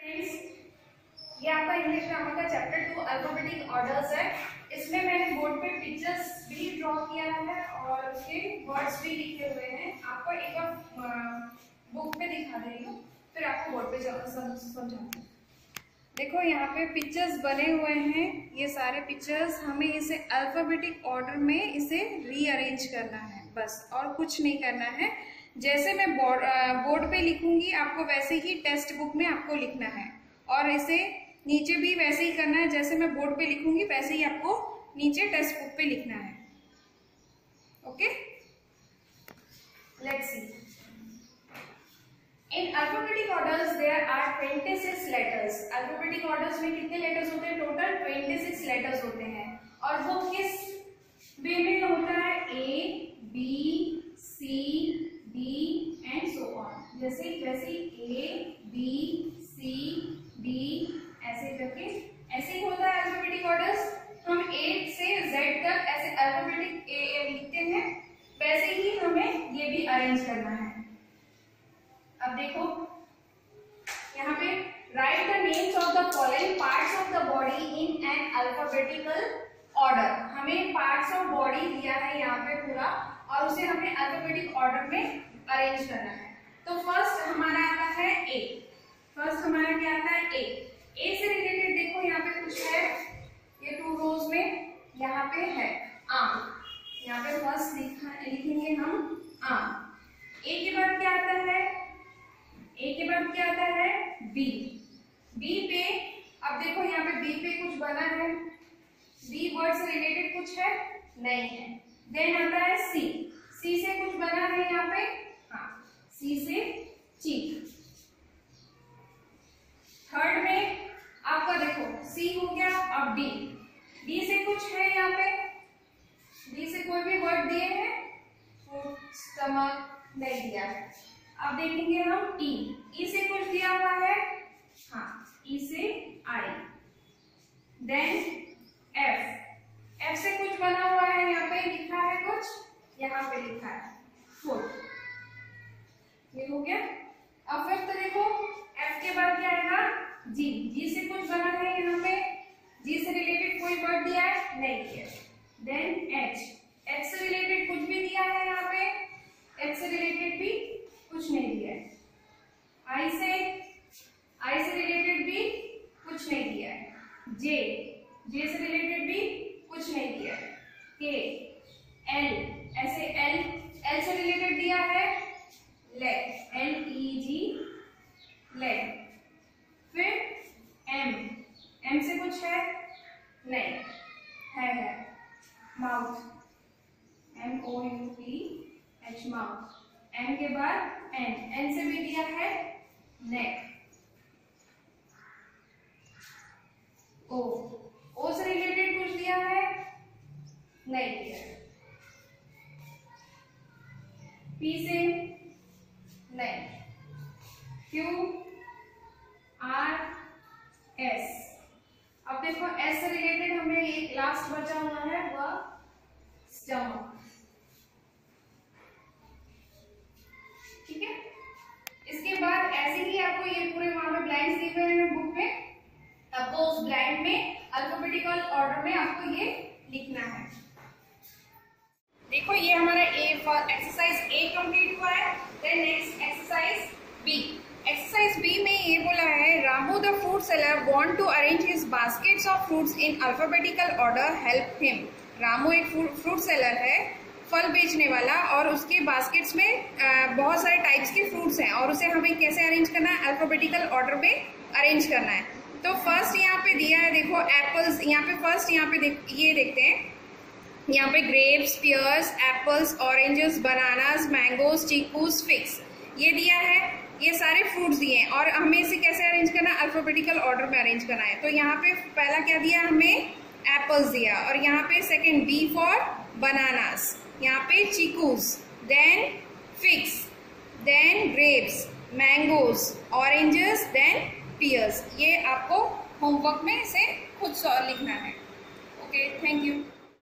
Friends, ये आपका English grammar का चैप्टर 2 अल्फाबेटिक ऑर्डर्स है। इसमें मैंने बोर्ड पे पिक्चर्स भी ड्रॉ किया है और उसके वर्ड्स भी लिखे हुए हैं। आपको एक बार बुक में दिखा दे रही हूँ, फिर आपको बोर्ड पे समझाऊंगी। देखो यहाँ पे पिक्चर्स बने हुए हैं। ये सारे पिक्चर्स हमें इसे अल्फाबेटिक ऑर्डर में इसे रीअरेंज करना है, बस और कुछ नहीं करना है। जैसे मैं बोर्ड पे लिखूंगी आपको वैसे ही टेक्स्ट बुक में आपको लिखना है, और इसे नीचे भी वैसे ही करना है। जैसे मैं बोर्ड पे लिखूंगी वैसे ही आपको नीचे टेक्स्ट बुक पे लिखना है। Okay, let's see. In alphabetic orders there are 26 letters. Alphabetic orders में कितने लेटर्स होते हैं? टोटल 26 लेटर्स होते हैं। और वो किस वे में होता है? A, B, C, D and so on. जैसे ए, बी, सी, डी ऐसे करके ऐसे ही होता है अल्फाबेटिक ऑर्डर्स। हम ए से जेड तक ऐसे अल्फाबेटिक ए लिखते हैं, वैसे ही हमें ये भी अरेंज करना है। अब देखो यहाँ पे write the names of the following parts of the body in an alphabetical order. हमें पार्ट्स ऑफ बॉडी दिया है यहाँ पे पूरा, और उसे हमें अल्फाबेटिक ऑर्डर में अरेंज करना है। तो फर्स्ट हमारा आता है ए। फर्स्ट हमारा क्या आता है? ए से रिलेटेड देखो यहाँ पे कुछ है, ये 2 रोज में यहाँ पे है आम। यहाँ पे फर्स्ट लिखेंगे हम आम। ए के बाद क्या आता है? ए के बाद क्या आता है? बी। बी पे अब देखो यहाँ पे बी पे कुछ बना है, बी वर्ड से रिलेटेड कुछ है? नहीं है। देन आता है सी। सी से कुछ बना है यहाँ पे? हाँ, सी से चीक। थर्ड में आपका देखो सी हो गया, अब डी। डी से कुछ है यहाँ पे? डी से कोई भी वर्ड दिए हैं? फूड, स्टमक नहीं दिया है। अब देखेंगे हम ई। ई से कुछ दिया हुआ है? हाँ, ई से आई। Then F. एफ से कुछ बना हुआ है, यहाँ पे लिखा है कुछ, यहाँ पे लिखा है फूड। ये हो गया। अब फिफ्थ देखो, एफ के बाद क्या आएगा? जी। जी से कुछ बना है यहाँ पे, जी से रिलेटेड कोई वर्ड दिया है? नहीं दिया। Then H. एच से रिलेटेड कुछ भी दिया है यहाँ पे? एच से रिलेटेड भी कुछ नहीं दिया है। आई से रिलेटेड भी कुछ नहीं दिया है। जे। जे से रिलेटेड भी कुछ नहीं दिया है। के, एल, ऐसे एल से रिलेटेड दिया है लेग, LEG लेग। फिर एम से कुछ है? नहीं है माउथ, MOUTH माउथ। एन के बाद एन से भी दिया है नेक। ओ से रिलेटेड कुछ दिया है? नहीं दिया है। पी से नहीं। Q, R, S. अब देखो एस से रिलेटेड हमें एक लास्ट बचा हुआ है, वह स्टमक। ठीक है, इसके बाद ऐसे ही आपको ये पूरे वहां पे ब्लाइंड्स दिए हुए हैं बुक में, आपको उस ब्लाइंड में अल्फाबेटिकल ऑर्डर में आपको ये लिखना है। देखो ये हमारा एक्सरसाइज ए कंप्लीट हुआ है। Then next exercise B. Exercise B में ये बोला है, Ramu the fruit seller want to arrange his baskets of fruits in alphabetical order, help him. Ramu एक फ्रूट सेलर है, फल बेचने वाला, और उसके बास्केट्स में बहुत सारे टाइप्स के फ्रूट्स हैं, और उसे हमें कैसे अरेंज करना है? अल्फाबेटिकल ऑर्डर में अरेंज करना है। तो फर्स्ट यहाँ पे दिया है देखो एप्पल्स। यहाँ पे फर्स्ट यहाँ पे ये देखते हैं, यहाँ पे grapes, pears, apples, oranges, bananas, mangoes, chikoos, figs ये दिया है। ये सारे फ्रूट्स दिए हैं, और हमें इसे कैसे अरेंज करना है? अल्फाबेटिकल ऑर्डर में अरेंज करना है। तो यहाँ पे पहला क्या दिया? हमें एप्पल्स दिया, और यहाँ पे सेकेंड बी फॉर बनानास, यहाँ पे chikoos, then figs, then grapes, mangoes, oranges, then pears. ये आपको होमवर्क में इसे खुद लिखना है। Okay, thank you.